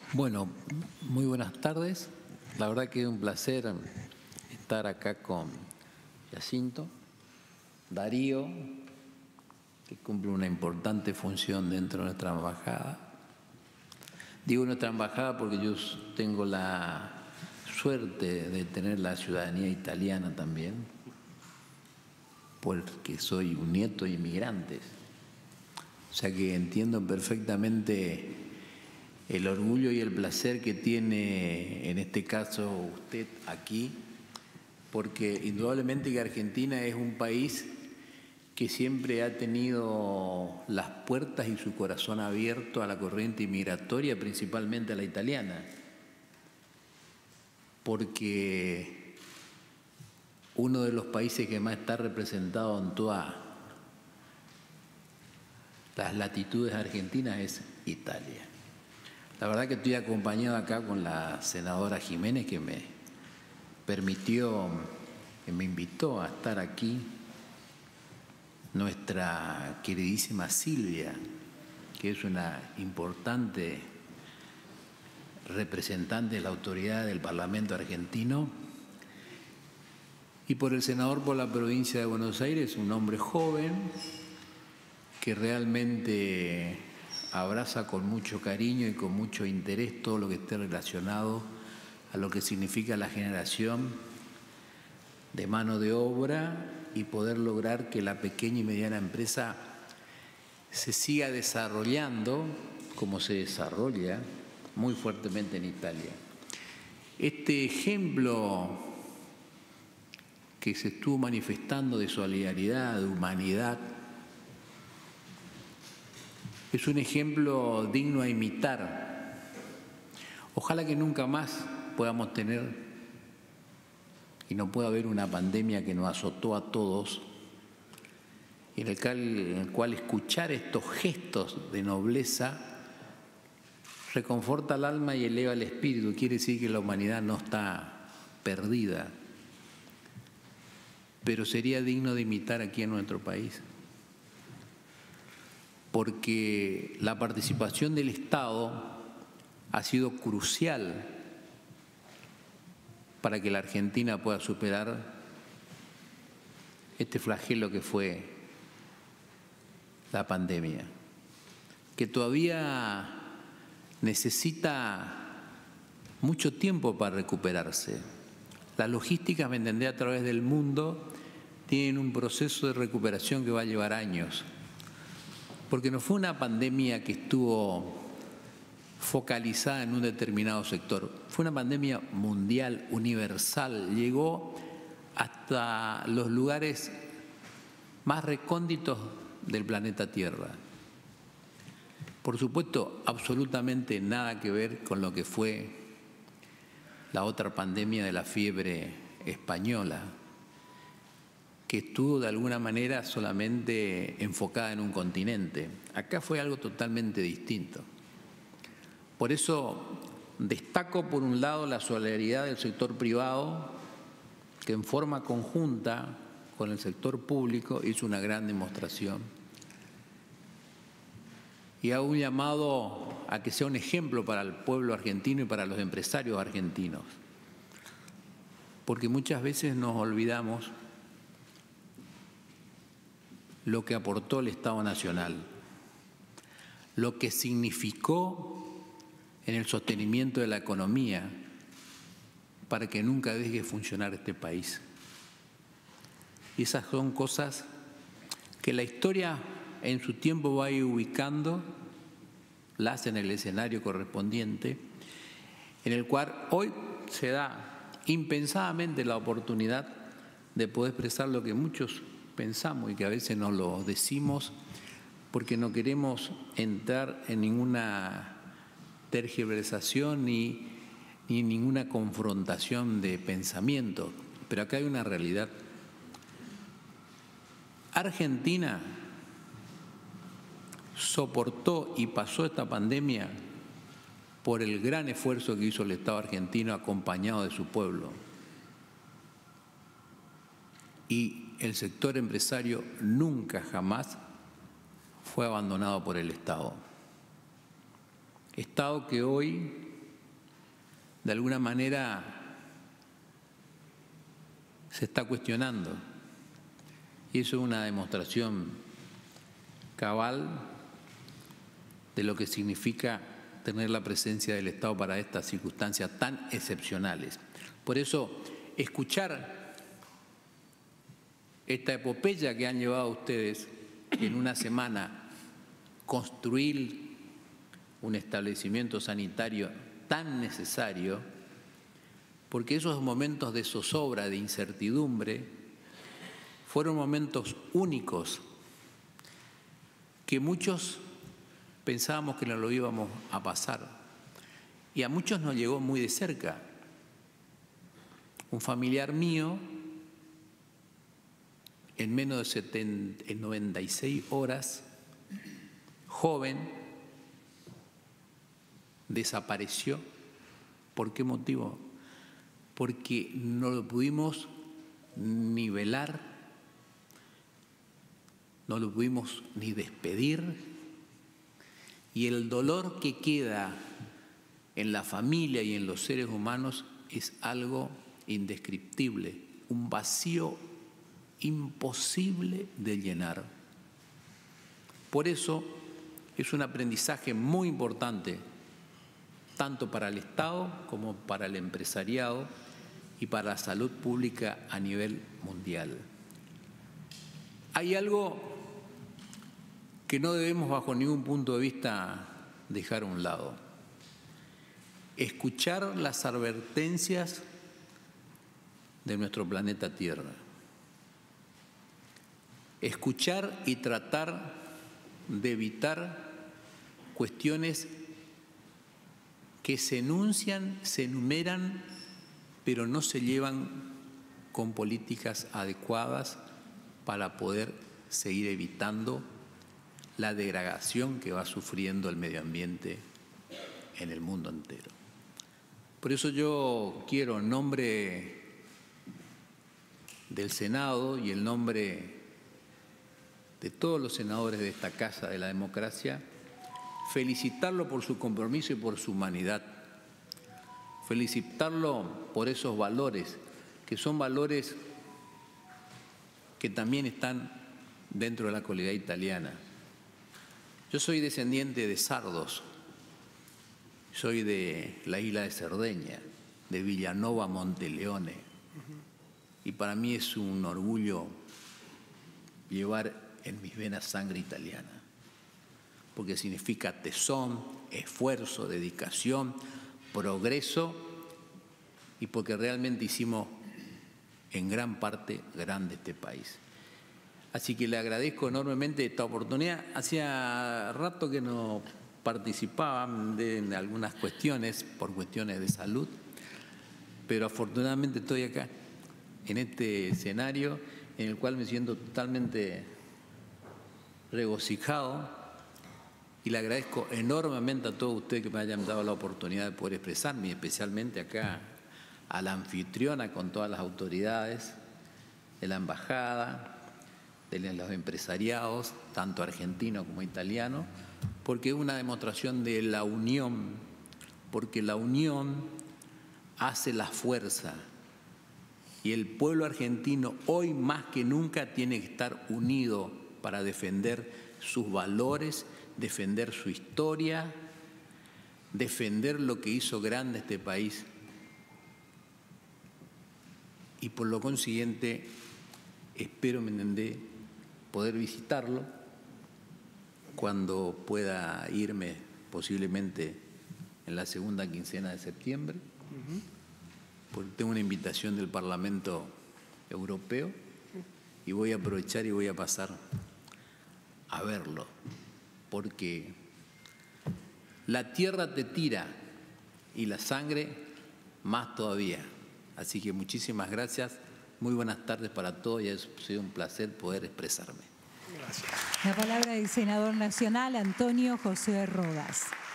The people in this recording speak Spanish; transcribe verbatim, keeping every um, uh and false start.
Bueno, muy buenas tardes. La verdad que es un placer estar acá con Jacinto, Darío, que cumple una importante función dentro de nuestra embajada. Digo nuestra embajada porque yo tengo la suerte de tener la ciudadanía italiana también, porque soy un nieto de inmigrantes. O sea que entiendo perfectamente el orgullo y el placer que tiene, en este caso, usted aquí, porque indudablemente que Argentina es un país que siempre ha tenido las puertas y su corazón abierto a la corriente inmigratoria, principalmente a la italiana, porque uno de los países que más está representado en todas las latitudes argentinas es Italia. La verdad que estoy acompañado acá con la senadora Jiménez, que me permitió, que me invitó a estar aquí, nuestra queridísima Silvia, que es una importante representante de la autoridad del Parlamento argentino, y por el senador por la provincia de Buenos Aires, un hombre joven que realmente abraza con mucho cariño y con mucho interés todo lo que esté relacionado a lo que significa la generación de mano de obra y poder lograr que la pequeña y mediana empresa se siga desarrollando como se desarrolla muy fuertemente en Italia. Este ejemplo que se estuvo manifestando de solidaridad, de humanidad, es un ejemplo digno a imitar. Ojalá que nunca más podamos tener y no pueda haber una pandemia que nos azotó a todos, en el cual, en el cual escuchar estos gestos de nobleza reconforta el alma y eleva el espíritu. Quiere decir que la humanidad no está perdida, pero sería digno de imitar aquí en nuestro país, porque la participación del Estado ha sido crucial para que la Argentina pueda superar este flagelo que fue la pandemia, que todavía necesita mucho tiempo para recuperarse. Las logísticas, me entendé, a través del mundo tienen un proceso de recuperación que va a llevar años, porque no fue una pandemia que estuvo focalizada en un determinado sector, fue una pandemia mundial, universal, llegó hasta los lugares más recónditos del planeta Tierra. Por supuesto, absolutamente nada que ver con lo que fue la otra pandemia de la fiebre española, que estuvo de alguna manera solamente enfocada en un continente. Acá fue algo totalmente distinto. Por eso destaco, por un lado, la solidaridad del sector privado, que en forma conjunta con el sector público hizo una gran demostración. Y hago un llamado a que sea un ejemplo para el pueblo argentino y para los empresarios argentinos, porque muchas veces nos olvidamos lo que aportó el Estado Nacional, lo que significó en el sostenimiento de la economía para que nunca deje de funcionar este país. Y esas son cosas que la historia en su tiempo va a ir ubicando, las en el escenario correspondiente, en el cual hoy se da impensadamente la oportunidad de poder expresar lo que muchos pensamos y que a veces no lo decimos porque no queremos entrar en ninguna tergiversación ni, ni ninguna confrontación de pensamiento. Pero acá hay una realidad. Argentina soportó y pasó esta pandemia por el gran esfuerzo que hizo el Estado argentino acompañado de su pueblo. Y el sector empresario nunca, jamás fue abandonado por el Estado. Estado que hoy de alguna manera se está cuestionando. Y eso es una demostración cabal de lo que significa tener la presencia del Estado para estas circunstancias tan excepcionales. Por eso, escuchar esta epopeya que han llevado ustedes en una semana, construir un establecimiento sanitario tan necesario, porque esos momentos de zozobra, de incertidumbre, fueron momentos únicos que muchos pensábamos que no lo íbamos a pasar. Y a muchos nos llegó muy de cerca. Un familiar mío, en menos de setenta, en noventa y seis horas, joven, desapareció. ¿Por qué motivo? Porque no lo pudimos ni velar, no lo pudimos ni despedir, y el dolor que queda en la familia y en los seres humanos es algo indescriptible, un vacío imposible de llenar. Por eso es un aprendizaje muy importante, tanto para el Estado como para el empresariado y para la salud pública a nivel mundial. Hay algo que no debemos bajo ningún punto de vista dejar a un lado. Escuchar las advertencias de nuestro planeta Tierra. Escuchar y tratar de evitar cuestiones que se enuncian, se enumeran, pero no se llevan con políticas adecuadas para poder seguir evitando la degradación que va sufriendo el medio ambiente en el mundo entero. Por eso yo quiero, en nombre del Senado y en nombre de todos los senadores de esta Casa de la Democracia, felicitarlo por su compromiso y por su humanidad, felicitarlo por esos valores, que son valores que también están dentro de la comunidad italiana. Yo soy descendiente de sardos, soy de la isla de Cerdeña, de Villanova, Monteleone, y para mí es un orgullo llevar en mis venas sangre italiana, porque significa tesón, esfuerzo, dedicación, progreso, y porque realmente hicimos en gran parte grande este país. Así que le agradezco enormemente esta oportunidad. Hacía rato que no participaban de algunas cuestiones, por cuestiones de salud, pero afortunadamente estoy acá, en este escenario, en el cual me siento totalmente regocijado, y le agradezco enormemente a todos ustedes que me hayan dado la oportunidad de poder expresarme, y especialmente acá a la anfitriona con todas las autoridades de la embajada, de los empresariados, tanto argentinos como italianos, porque es una demostración de la unión, porque la unión hace la fuerza, y el pueblo argentino hoy más que nunca tiene que estar unido para defender sus valores, defender su historia, defender lo que hizo grande este país, y por lo consiguiente espero, me entendé, poder visitarlo cuando pueda irme, posiblemente en la segunda quincena de septiembre, uh-huh. porque tengo una invitación del Parlamento Europeo y voy a aprovechar y voy a pasar a verlo, porque la tierra te tira y la sangre más todavía. Así que muchísimas gracias. Muy buenas tardes para todos y ha sido un placer poder expresarme. Gracias. La palabra del senador nacional Antonio José Rodas.